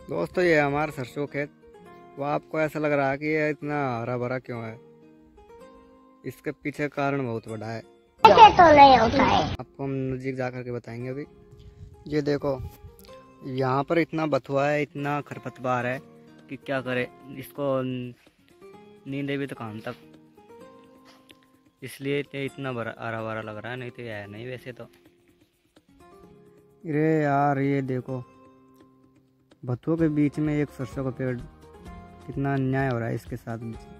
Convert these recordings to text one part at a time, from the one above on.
दोस्तों ये हमारा सरसों खेत। वो आपको ऐसा लग रहा है कि ये इतना हरा भरा क्यों है? इसके पीछे कारण बहुत बड़ा है। तो नहीं होता है। आपको हम नज़दीक जा करके बताएंगे। अभी ये देखो, यहाँ पर इतना बथुआ है, इतना खरपतवार है कि क्या करे। इसको नींदे भी तो काम तक, इसलिए तो इतना हरा भरा लग रहा है, नहीं तो है नहीं वैसे तो। अरे यार ये देखो, बथुओं के बीच में एक सरसों का पेड़, कितना अन्याय हो रहा है इसके साथ।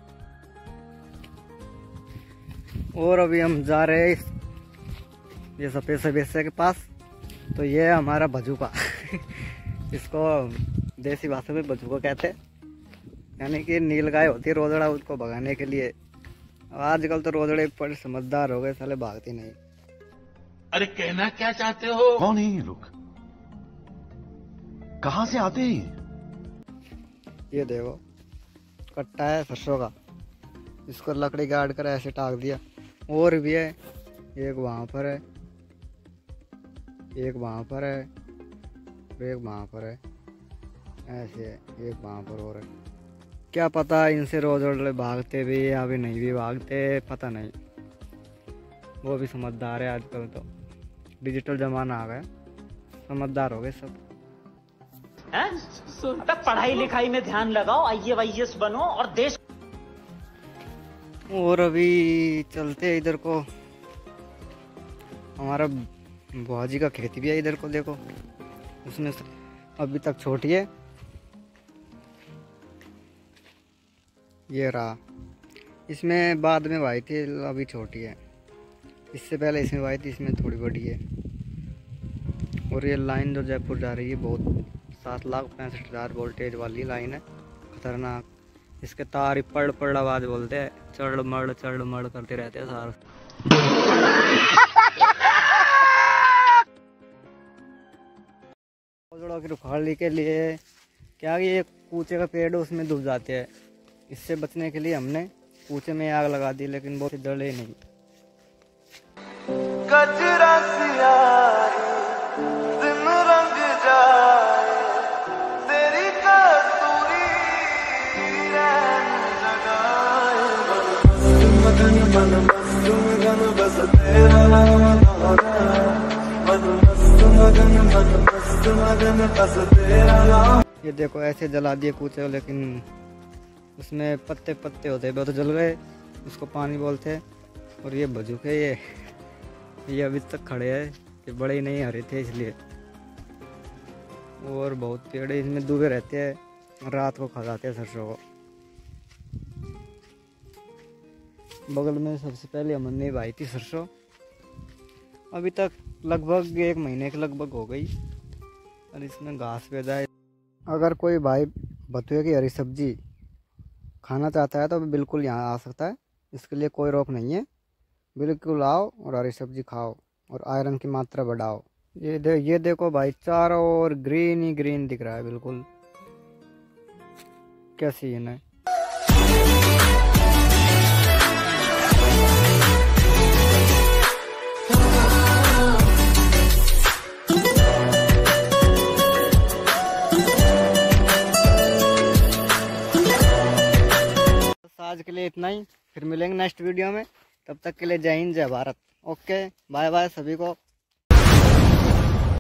और अभी हम जा रहे हैं ये सफ़ेद सफेद के पास। तो ये हमारा भजूका इसको देसी भाषा में भजूका कहते हैं, यानी कि नीलगाय होती है रोजड़ा, उसको भगाने के लिए। आजकल तो रोजड़े पर समझदार हो गए, साले भागती नहीं। अरे कहना क्या चाहते हो? कौन है ये लोग? कहाँ से आते हैं? ये देखो कट्टा है सरसों का, इसको लकड़ी गाड़ कर ऐसे टाक दिया। और भी है, एक वहाँ पर है, एक वहाँ पर है, एक वहाँ पर है, ऐसे है, एक वहाँ पर और है। क्या पता इनसे रोजड़े भागते भी या भी नहीं भी भागते, पता नहीं। वो भी समझदार है, आजकल तो डिजिटल जमाना आ गया, समझदार हो गए सब। अबे पढ़ाई लिखाई में ध्यान लगाओ, IAS बनो और देश। और अभी चलते हैं इधर को, हमारा बुआ जी का खेती भी है इधर को। देखो उसमें अभी तक छोटी है, ये रहा। इसमें बाद में भाई थी, अभी छोटी है। इससे पहले इसमें भाई थी, इसमें थोड़ी बड़ी है। और ये लाइन जो जयपुर जा रही है, बहुत 7,65,000 वोल्टेज वाली लाइन है, खतरनाक। इसके तार पड़ पड़ आवाज बोलते हैं, चढ़ मड़ करते रहते हैं सारा। रोजड़ों की रुखाली के लिए क्या, ये कूचे का पेड़ उसमें डूब जाते हैं। इससे बचने के लिए हमने कूचे में आग लगा दी, लेकिन वो जले नहीं। कचरा सियाही दिन रंग जाए, तेरी कसूरी रहन लगाए। मगन मन मस्त मगन बस तेरा नाम, मन मस्त मगन बस तेरा नाम। ये देखो ऐसे जला दिए कूचे, लेकिन उसमें पत्ते पत्ते होते हैं, तो जल गए। उसको पानी बोलते हैं। और ये भजूके ये अभी तक खड़े हैं, ये बड़े ही नहीं हरे थे इसलिए। और बहुत पेड़ इसमें डूबे रहते हैं, रात को खा जाते हैं सरसों को। बगल में सबसे पहले हमने भाई थी सरसों, अभी तक लगभग 1 महीने के लगभग हो गई, और इसमें घास पैदा है। अगर कोई भाई बथुए की हरी सब्जी खाना चाहता है तो बिल्कुल यहाँ आ सकता है, इसके लिए कोई रोक नहीं है। बिल्कुल आओ और हरी सब्जी खाओ और आयरन की मात्रा बढ़ाओ। ये देखो भाई, चारों ओर ग्रीन ही ग्रीन दिख रहा है बिल्कुल, क्या सीन है। आज के लिए इतना ही, फिर मिलेंगे नेक्स्ट वीडियो में। तब तक के लिए जय हिंद जय भारत। ओके बाय बाय सभी को।